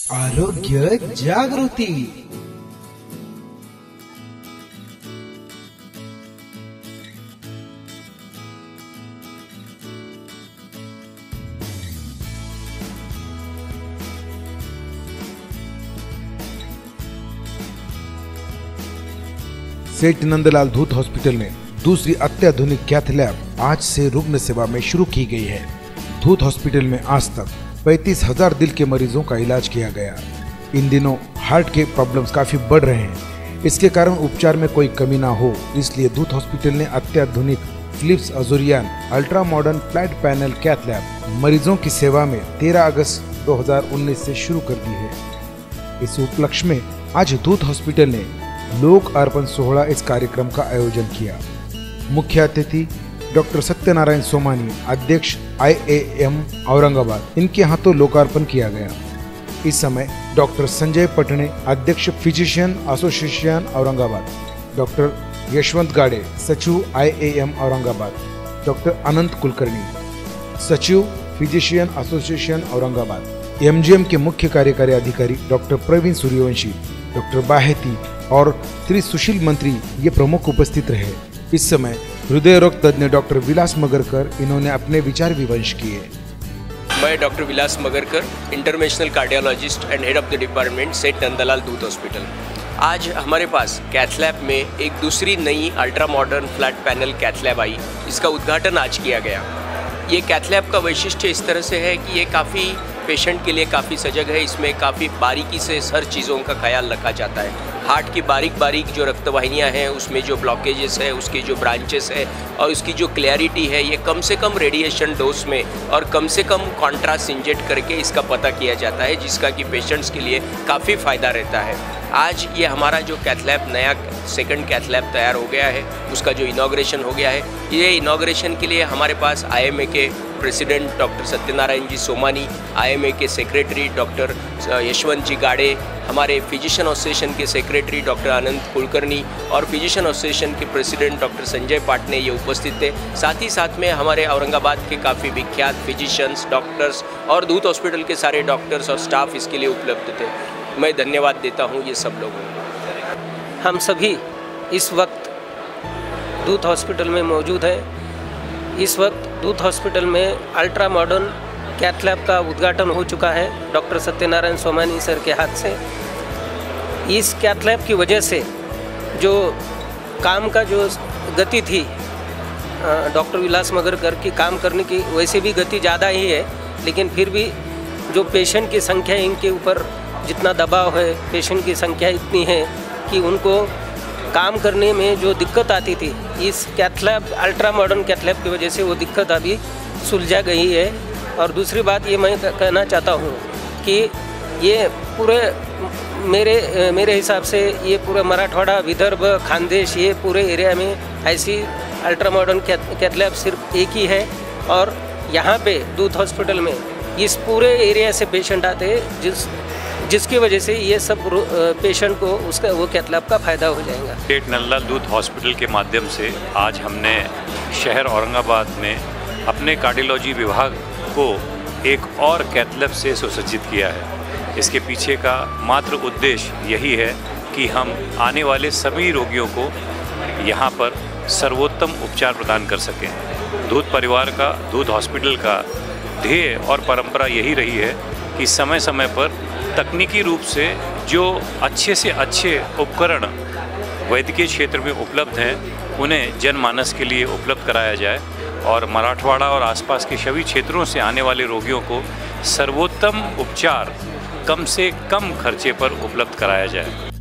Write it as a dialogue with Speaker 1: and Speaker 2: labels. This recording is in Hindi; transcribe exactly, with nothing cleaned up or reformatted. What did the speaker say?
Speaker 1: आरोग्य जागृति। सेठ नंदलाल धूत हॉस्पिटल में दूसरी अत्याधुनिक कैथ लैब आज से रुग्ण सेवा में शुरू की गई है। धूत हॉस्पिटल में आज तक पैंतीस हजार दिल के मरीजों का इलाज किया गया। इन दिनों हार्ट के प्रॉब्लम्स काफी बढ़ रहे हैं, इसके कारण उपचार में कोई कमी ना हो, इसलिए धूत हॉस्पिटल ने अत्याधुनिक Philips Azurion ultra modern flat panel cath lab मरीजों की सेवा में तेरह अगस्त दो हज़ार उन्नीस से शुरू कर दी है। इस उपलक्ष्य में आज धूत हॉस्पिटल ने लोक अर्पण सोहळा इस कार्यक्रम का आयोजन किया। मुख्य अतिथि डॉक्टर सत्यनारायण सोमानी, अध्यक्ष आई ए एम औरंगाबाद, इनके हाथों लोकार्पण किया गया। इस समय डॉक्टर संजय पटणे, अध्यक्ष physician association Aurangabad, doctor Yashwant Gade, सचिव I A M Aurangabad, doctor Anant Kulkarni, सचिव physician association Aurangabad, M G M के मुख्य कार्यकारी अधिकारी डॉक्टर प्रवीण सूर्यवंशी, डॉक्टर बाहेती और श्री सुशील मंत्री ये प्रमुख उपस्थित रहे। इस समय हृदय रोग तज्ञ डॉक्टर विलास मगरकर इन्होंने अपने विचार विमर्श किए।
Speaker 2: मैं doctor Vilas Magarkar, international cardiologist and head of the department, Seth Nandlal Dhoot hospital. आज हमारे पास कैथ लैब में एक दूसरी नई ultra modern flat panel cath lab आई, इसका उद्घाटन आज किया गया। ये कैथ लैब का वैशिष्ट्य इस तरह से है कि ये काफ़ी पेशेंट के लिए काफ़ी सजग है। इसमें काफ़ी बारीकी से हर चीज़ों का ख्याल रखा जाता है। हार्ट की बारीक बारीक जो रक्तवाहिनियाँ हैं, उसमें जो ब्लॉकेजेस है, उसकी जो ब्रांचेस है और उसकी जो क्लैरिटी है, ये कम से कम रेडिएशन डोज में और कम से कम कॉन्ट्रास्ट इंजेक्ट करके इसका पता किया जाता है, जिसका कि पेशेंट्स के लिए काफ़ी फ़ायदा रहता है। आज ये हमारा जो कैथ लैब नया सेकंड कैथ लैब तैयार हो गया है, उसका जो इनॉग्रेशन हो गया है, ये इनॉग्रेशन के लिए हमारे पास आई एम ए के president doctor Satyanarayan ji Somani, I M A के सेक्रेटरी डॉक्टर यशवंत जी गाड़े, हमारे फिजिशियन एसोसिएशन के सेक्रेटरी डॉक्टर अनंत कुलकर्णी और फिजिशियन एसोसिएशन के प्रेसिडेंट डॉक्टर संजय पाटने ये उपस्थित थे। साथ ही साथ में हमारे औरंगाबाद के काफ़ी विख्यात फिजिशियंस, डॉक्टर्स और धूत हॉस्पिटल के सारे डॉक्टर्स और स्टाफ इसके लिए उपलब्ध थे। मैं धन्यवाद देता हूँ ये सब लोगों को।
Speaker 3: हम सभी इस वक्त धूत हॉस्पिटल में मौजूद हैं। इस वक्त धूत हॉस्पिटल में अल्ट्रा मॉडर्न कैथ लैब का उद्घाटन हो चुका है डॉक्टर सत्यनारायण सोमानी सर के हाथ से। इस कैथ लैब की वजह से जो काम का जो गति थी, डॉक्टर विलास मगरकर की काम करने की वैसे भी गति ज़्यादा ही है, लेकिन फिर भी जो पेशेंट की संख्या, इनके ऊपर जितना दबाव है, पेशेंट की संख्या इतनी है कि उनको काम करने में जो दिक्कत आती थी, इस cath lab ultra modern cath lab की वजह से वो दिक्कत अभी सुलझा गई है। और दूसरी बात ये मैं कहना चाहता हूँ कि ये पूरे मेरे मेरे हिसाब से ये पूरे मराठवाड़ा, विदर्भ, खानदेश, ये पूरे एरिया में ऐसी अल्ट्रा मॉडर्न कैथ लैब सिर्फ एक ही है। और यहाँ पे धूत हॉस्पिटल में इस पूरे एरिया से पेशेंट आते हैं, जिस जिसकी वजह से ये सब पेशेंट को उसका वो कैथ लैब का फ़ायदा हो जाएगा।
Speaker 4: सेठ नंदलाल धूत हॉस्पिटल के माध्यम से आज हमने शहर औरंगाबाद में अपने कार्डियोलॉजी विभाग को एक और कैथ लैब से सुसज्जित किया है। इसके पीछे का मात्र उद्देश्य यही है कि हम आने वाले सभी रोगियों को यहाँ पर सर्वोत्तम उपचार प्रदान कर सकें। धूत परिवार का, धूत हॉस्पिटल का ध्येय और परंपरा यही रही है कि समय समय पर तकनीकी रूप से जो अच्छे से अच्छे उपकरण वैद्यकीय क्षेत्र में उपलब्ध हैं, उन्हें जनमानस के लिए उपलब्ध कराया जाए और मराठवाड़ा और आसपास के सभी क्षेत्रों से आने वाले रोगियों को सर्वोत्तम उपचार कम से कम खर्चे पर उपलब्ध कराया जाए।